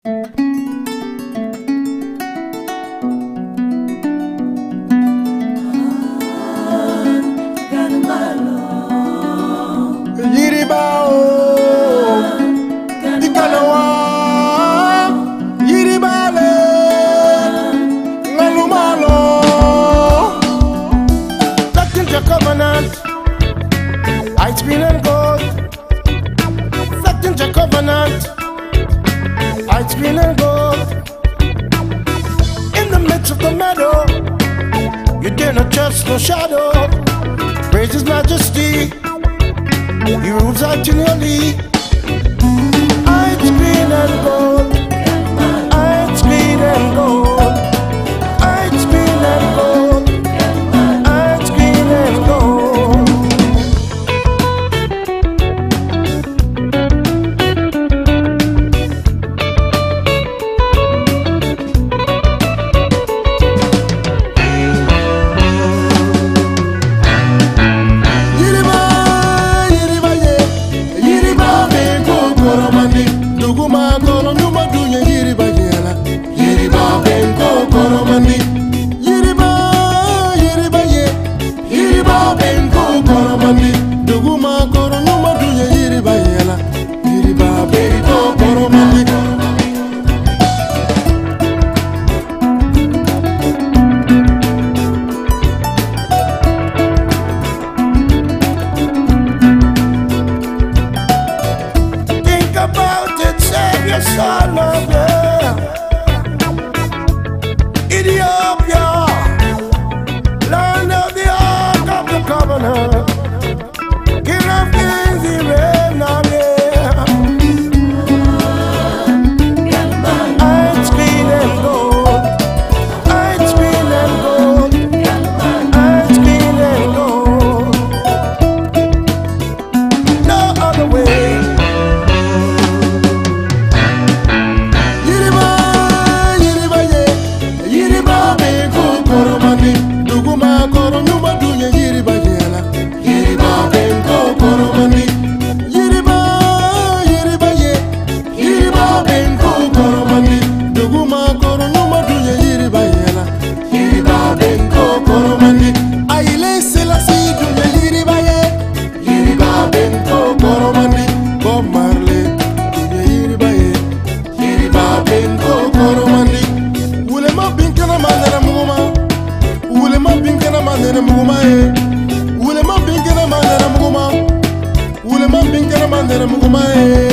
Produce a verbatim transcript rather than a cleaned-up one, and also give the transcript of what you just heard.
Ice green and gold, reflecting your covenant. Ice green and gold, in the midst of the meadow, you dare not trust no shadow. Praise His majesty, He rules out in your league. Ice green and gold, ice green and gold, ice green and gold, ice green and gold. Son of love, Ethiopia, land of the Ark of the Covenant, King of Kings, He reigns on there. Ice green and gold, ice green and gold, ice green and gold. No other way. Wule ma bingena mandera muguma, wule ma bingena mandera muguma.